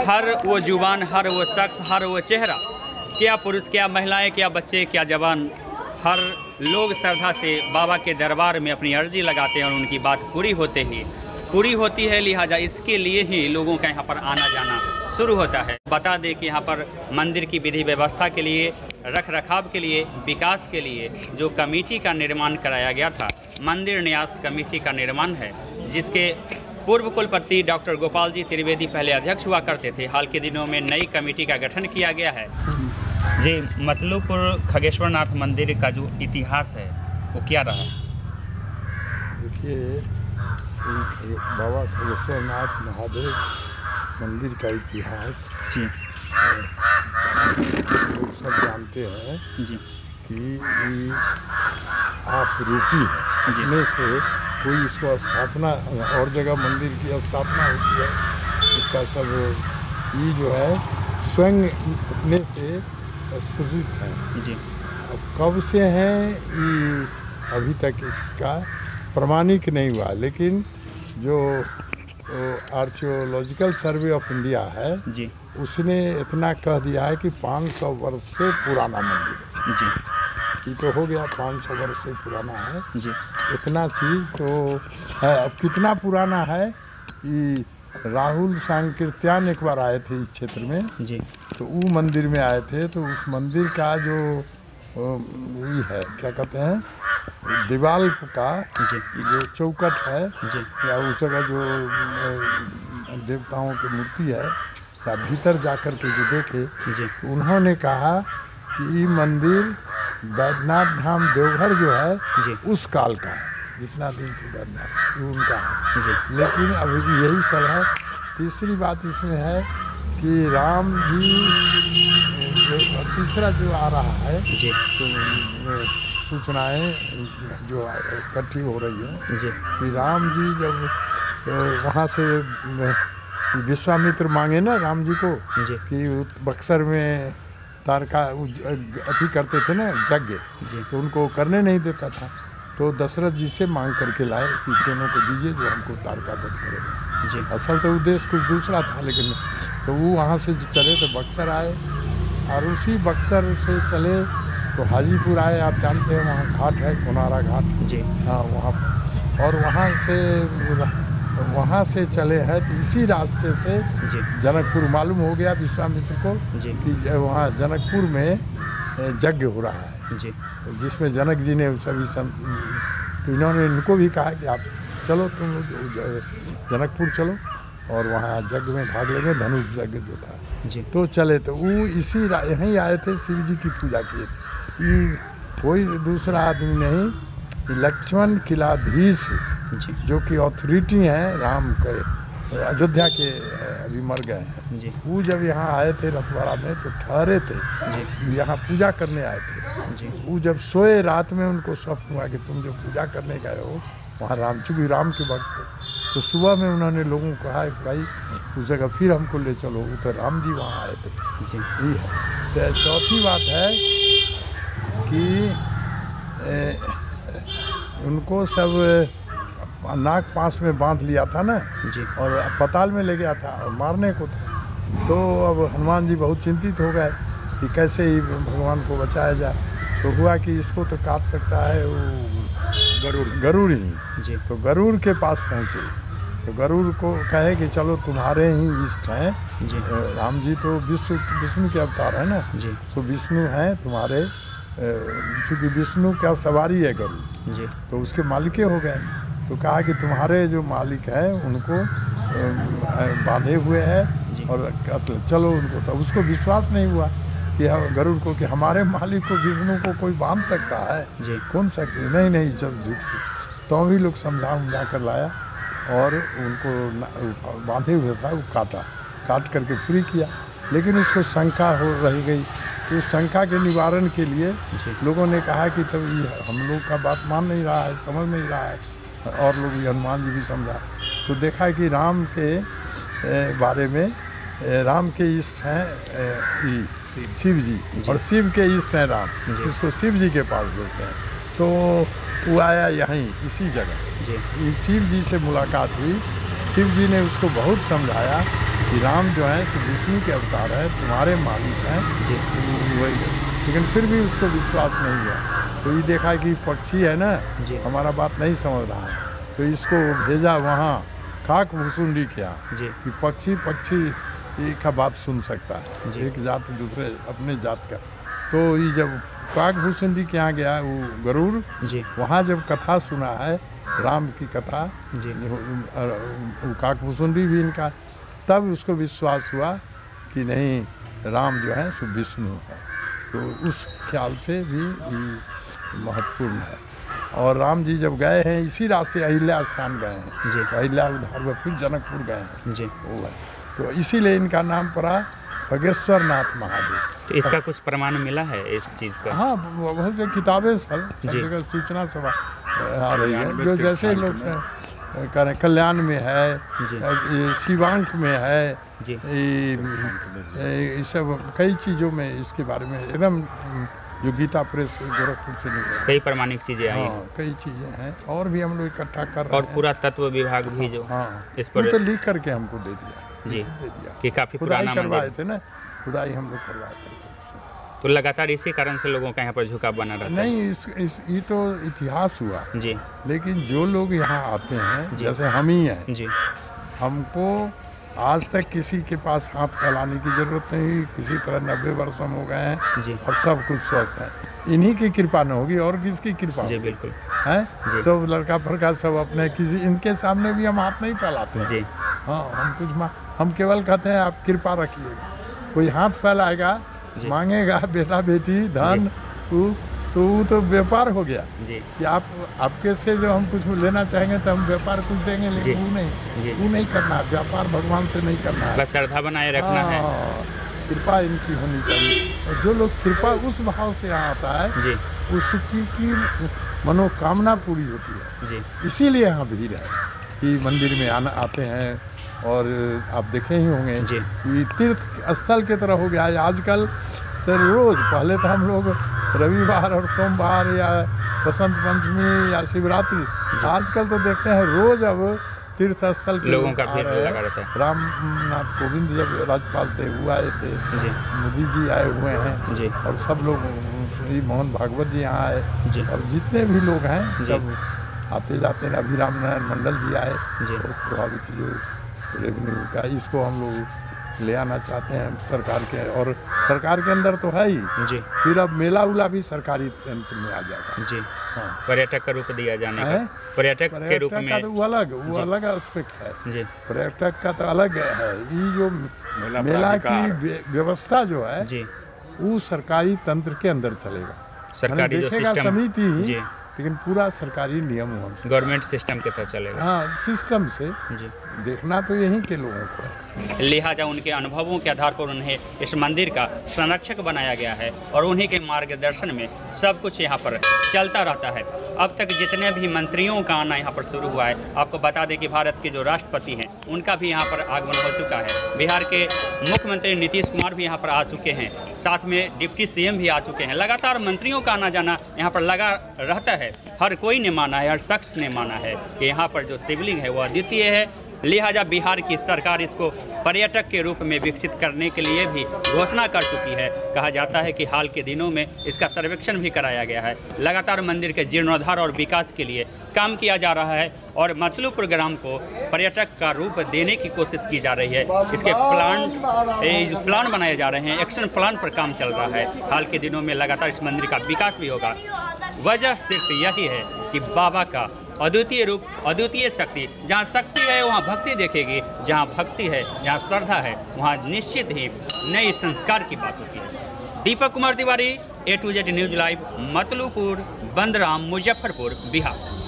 हर वो जुबान, हर वो शख्स, हर वो चेहरा, क्या पुरुष, क्या महिलाएं, क्या बच्चे, क्या जवान, हर लोग श्रद्धा से बाबा के दरबार में अपनी अर्जी लगाते हैं और उनकी बात पूरी होती है। लिहाजा इसके लिए ही लोगों का यहाँ पर आना जाना शुरू होता है। बता दें कि यहाँ पर मंदिर की विधि व्यवस्था के लिए, रख रखाव के लिए, विकास के लिए जो कमेटी का निर्माण कराया गया था, मंदिर न्यास कमेटी का निर्माण है, जिसके पूर्व कुलपति डॉक्टर गोपाल जी त्रिवेदी पहले अध्यक्ष हुआ करते थे। हाल के दिनों में नई कमेटी का गठन किया गया है। जी, मतलूपुर खगेश्वर नाथ मंदिर का जो इतिहास है वो क्या रहा? देखिए, बाबा खगेश्वर नाथ महादेव मंदिर का इतिहास जी लोग सब जानते हैं जी कि आप रूपी है, जिसमें से कोई इसको स्थापना और जगह मंदिर की स्थापना होती है, इसका सब ये जो है स्वयं अपने से स्फुरित है जी। अब कब से है ये अभी तक इसका प्रमाणिक नहीं हुआ, लेकिन जो आर्कियोलॉजिकल सर्वे ऑफ इंडिया है जी उसने इतना कह दिया है कि 500 वर्ष से पुराना मंदिर है जी। ये तो हो गया, 500 वर्ष से पुराना है जी। इतना चीज़ तो है। अब कितना पुराना है ये राहुल सांकृत्यान एक बार आए थे इस क्षेत्र में जी, तो वो मंदिर में आए थे, तो उस मंदिर का जो ये है क्या कहते हैं दीवाल का जी जो चौकट है जी या उस जगह जो देवताओं की मूर्ति है या भीतर जाकर के जो देखे जी तो उन्होंने कहा कि ये मंदिर बैद्यनाथ धाम देवघर जो है जी उस काल का है, जितना दिन से बैद्यनाथ ये उनका है। जी लेकिन अभी यही सब है। तीसरी बात इसमें है कि राम जी जो तीसरा जो आ रहा है जी तो सूचनाएं जो इकट्ठी हो रही है जी कि राम जी जब वहाँ से विश्वामित्र मांगे ना राम जी को जी कि बक्सर में तारका अथी करते थे ना यज्ञ, तो उनको करने नहीं देता था, तो दशरथ जी से मांग करके लाए कि तीनों को दीजिए जो हमको तारका वध करेगा जी। असल तो उद्देश्य कुछ दूसरा था, लेकिन तो वो वहाँ से चले तो बक्सर आए और उसी बक्सर से चले तो हाजीपुर आए। आप जानते हैं वहाँ घाट है कोनारा घाट जी हाँ वहाँ, और वहाँ से चले हैं तो इसी रास्ते से जी जनकपुर मालूम हो गया विश्वामित्र को जी कि वहाँ जनकपुर में यज्ञ हो रहा है जी जिसमें जनक जी ने सभी तो इन्होंने इनको भी कहा कि आप चलो तुम जनकपुर चलो और वहाँ यज्ञ में भाग लेंगे, धनुष यज्ञ जो था जी। तो चले तो वो इसी यहीं आए थे, शिव जी की पूजा किए थे। ये कोई दूसरा आदमी नहीं, लक्ष्मण किलाधीश जी जो कि अथॉरिटी हैं राम के अयोध्या के अभी मर गए हैं जी वो जब यहाँ आए थे रतवाड़ा में तो ठहरे थे जी यहाँ पूजा करने आए थे जी वो जब सोए रात में उनको स्वप्न हुआ कि तुम जो पूजा करने गए हो वहाँ राम, चूँकि राम के वक्त तो सुबह में उन्होंने लोगों को कहा कि भाई उस जगह फिर हमको ले चलो, तो राम जी वहाँ आए थे जी। ये है। तो चौथी बात है कि उनको सब नाक पास में बांध लिया था ना जी और अस्पताल में ले गया था और मारने को था, तो अब हनुमान जी बहुत चिंतित हो गए कि कैसे ही भगवान को बचाया जाए। तो हुआ कि इसको तो काट सकता है वो गरुड़ ही, जी तो गरुड़ के पास पहुँचे तो गरुड़ को कहे कि चलो तुम्हारे ही इष्ट हैं जी राम जी तो विष्णु के अवतार है ना, जी तो विष्णु हैं तुम्हारे, चूँकि विष्णु का सवारी है गरुड़ जी तो उसके मालिके हो गए। तो कहा कि तुम्हारे जो मालिक हैं उनको बांधे हुए हैं और चलो उनको, तो उसको विश्वास नहीं हुआ कि गरुड़ को कि हमारे मालिक को विष्णु को कोई बांध सकता है जी कौन सकते नहीं सब झूठ। तो भी लोग समझा कर लाया और उनको बांधे हुए था वो काट करके फ्री किया, लेकिन उसको शंका हो रही गई। तो उस शंका के निवारण के लिए लोगों ने कहा कि तब हम लोग का बात मान नहीं रहा है, समझ नहीं रहा है, और लोग भी हनुमान जी भी समझा तो देखा कि राम के बारे में राम के इष्ट हैं शिव जी और शिव के इष्ट हैं राम, जिसको शिव जी के पास बोलते हैं। तो वो आया यहीं इसी जगह, शिव जी से मुलाकात हुई, शिव जी ने उसको बहुत समझाया कि राम जो है सो विष्णु के अवतार है, तुम्हारे मालिक हैं जी वही है। लेकिन फिर भी उसको विश्वास नहीं हुआ। तो ये देखा कि पक्षी है ना, जी हमारा बात नहीं समझ रहा है, तो इसको भेजा वहाँ खाक भुसुंडी के यहाँ जी कि पक्षी एक का बात सुन सकता है, जी। एक जात दूसरे अपने जात का। तो ये जब काक भुसुंडी के यहाँ गया वो गरुड़, जी वहाँ जब कथा सुना है राम की कथा, जी वो काक भुसुंडी भी इनका, तब उसको विश्वास हुआ कि नहीं राम जो है सो विष्णु है। तो उस ख्याल से भी ये महत्वपूर्ण है। और राम जी जब गए हैं इसी रास्ते अहिल्या स्थान गए हैं, जी। तो अहिल्या उधार में फिर जनकपुर गए हैं जी। वो है। तो इसीलिए इनका नाम पड़ा खगेश्वर नाथ महादेव। तो इसका कुछ प्रमाण मिला है इस चीज़ का? हाँ, बहुत से किताबें सब जी। जगह सूचना सब आ रही है, जो जैसे लोग करें कल्याण में है, जी। ये शिवांक में है, जी ये सब कई चीज़ों में इसके बारे में एकदम जो गीता प्रेस गोरखपुर से निकला, कई प्रमाणिक चीज़ें आई हैं। हाँ कई चीज़ें हैं और भी हम लोग इकट्ठा कर रहे और हैं। पूरा तत्व विभाग भी जो हाँ इस वो पर तो लिख करके हमको दे दिया, जी दे दिया। कि काफ़ी खुदाई पुराना करवाए मंदिर, थे ना, खुदाई हम लोग करवाए थे। तो लगातार इसी कारण से लोगों का यहाँ पर झुकाव बना रहता है। नहीं ये तो इतिहास हुआ, जी लेकिन जो लोग यहाँ आते हैं जी। जैसे हम ही हैं, जी हमको आज तक किसी के पास हाथ फैलाने की जरूरत नहीं। किसी तरह 90 वर्ष हम हो गए हैं जी और सब कुछ स्वस्थ है। इन्हीं की कृपा न होगी और किसकी कृपा जी होगी? बिल्कुल है जी। सब लड़का फड़का सब अपने किसी इनके सामने भी हम हाथ नहीं फैलाते हैं। जी हाँ हम केवल कहते हैं आप कृपा रखिएगा। कोई हाथ फैलाएगा जी। मांगेगा बेटा बेटी धन वो तो व्यापार हो गया जी कि आपके से जो हम कुछ लेना चाहेंगे तो हम व्यापार कुछ देंगे, जी। लेकिन जी। वो नहीं करना है। व्यापार भगवान से नहीं करना है, बस श्रद्धा बनाए रखना है। हाँ, कृपा इनकी होनी चाहिए। और जो लोग कृपा उस भाव से यहाँ आता है जी उसकी मनोकामना पूरी होती है। जी इसीलिए यहाँ भीड़ है कि मंदिर में आते हैं। और आप देखे ही होंगे जी। कि तीर्थ स्थल की तरह हो गया है आजकल। तो रोज पहले तो हम लोग रविवार और सोमवार या बसंत पंचमी या शिवरात्रि, आजकल तो देखते हैं रोज अब तीर्थ स्थल के लोगों का आ भीड़ रहे हैं। लगा रहता है। रामनाथ कोविंद जब राज्यपाल थे वो आए थे, जी मोदी जी आए हुए हैं जी और सब लोग, श्री मोहन भागवत जी यहाँ आए जी और जितने भी लोग हैं जी। सब आते जाते हैं। अभी रामनारायण मंडल जी आए, जी। बहुत प्रभावित जो रेवेन्यू का, इसको हम लोग ले आना चाहते हैं सरकार के, और सरकार के अंदर तो है ही। जी फिर अब मेला उला भी सरकारी तंत्र में आ जाएगा। जी हाँ, पर्यटक का रूप दिया जाने का, है? पर्यटक के रूप पर्यटक का में। तो वो अलग एस्पेक्ट है। जी पर्यटक का तो अलग है। ये जो मेला की व्यवस्था जो है जी वो सरकारी तंत्र के अंदर चलेगा। सरकारी जो देखेगा सिस्टम, समिति, जी लेकिन पूरा सरकारी नियम से, गवर्नमेंट सिस्टम के तहत चलेगा। हाँ सिस्टम से जी देखना तो यहीं के लोगों को है। लिहाजा उनके अनुभवों के आधार पर उन्हें इस मंदिर का संरक्षक बनाया गया है और उन्हीं के मार्गदर्शन में सब कुछ यहाँ पर चलता रहता है। अब तक जितने भी मंत्रियों का आना यहाँ पर शुरू हुआ है, आपको बता दें कि भारत के जो राष्ट्रपति हैं उनका भी यहाँ पर आगमन हो चुका है। बिहार के मुख्यमंत्री नीतीश कुमार भी यहाँ पर आ चुके हैं, साथ में डिप्टी सीएम भी आ चुके हैं। लगातार मंत्रियों का आना जाना यहाँ पर लगा रहता है। हर कोई ने माना है, हर शख्स ने माना है कि यहाँ पर जो शिवलिंग है वो अद्वितीय है। लिहाजा बिहार की सरकार इसको पर्यटक के रूप में विकसित करने के लिए भी घोषणा कर चुकी है। कहा जाता है कि हाल के दिनों में इसका सर्वेक्षण भी कराया गया है। लगातार मंदिर के जीर्णोद्धार और विकास के लिए काम किया जा रहा है और मतलूपुर ग्राम को पर्यटक का रूप देने की कोशिश की जा रही है। इसके प्लान बनाए जा रहे हैं, एक्शन प्लान पर काम चल रहा है। हाल के दिनों में लगातार इस मंदिर का विकास भी होगा। वजह सिर्फ यही है कि बाबा का अद्वितीय रूप, अद्वितीय शक्ति, जहाँ शक्ति है वहाँ भक्ति देखेगी, जहाँ भक्ति है, जहाँ श्रद्धा है, वहाँ निश्चित ही नए संस्कार की बात होती है। Deepak Kumar Tiwari, A to Z news live, Matlupur, Bandram, Muzaffarpur, Bihar.